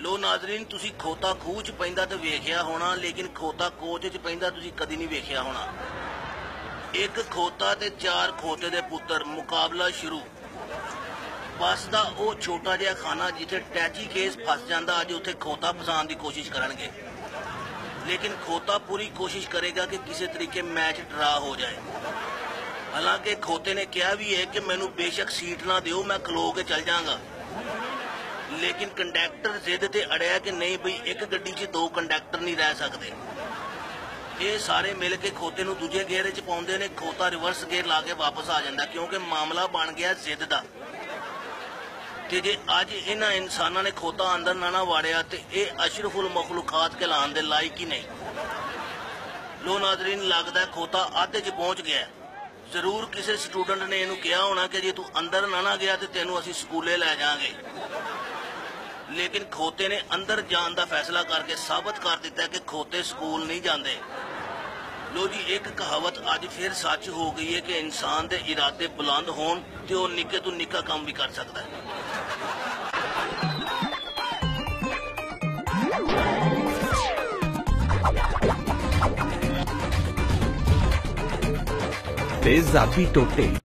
लो नाजरीन, तुसी खोता खूह च पैंदा ते वेखिया होना, लेकिन खोता कोच च पैंदा तुसी कदी नहीं वेखिया होना। एक खोता ते चार खोते दे पुत्तर, मुकाबला शुरू। बस दा ओ छोटा जिहा खाना जिथे टैची केस फस जांदा, अज उत्थे खोता फसान की कोशिश करनगे। लेकिन खोता पूरी कोशिश करेगा कि किसी तरीके मैच ड्रा हो जाए। हालांकि खोते ने कहा भी है कि मैनू बेशक सीट ना दियो, मैं खलो के चल जाऊंगा। लेकिन कंडक्टर जिद ते अड़िया कि नहीं बई, एक गड्डी च दो कंडक्टर नहीं रह सकते। ये सारे मिल के खोते नू दूजे गेयर च पाउंदे ने। खोता रिवर्स गेयर ला के वापस आ जाता, क्योंकि मामला बन गया जिद का। ते जे अज इन्हां इंसानां ने खोता अंदर ना वाड़िया ते ये अशरफुल मखलूकात कहलाने दे लायक ही नहीं। लो नाजरीन, लगता है खोता अद्धे च पहुंच गया। जरूर किसी स्टूडेंट ने इनू कहा होना कि जे तू अंदर ना गया तो तेनू असीं स्कूले लै जाएंगे। लेकिन खोते ने अंदर जाने का फैसला करके साबित कर दिता कि खोते स्कूल नहीं जाते। लो जी, एक कहावत अज फिर सच हो गई है कि इंसान के इरादे बुलंद होन ते वो निक्के तो निक्का काम भी कर सकता है। तेजाबी टोटे।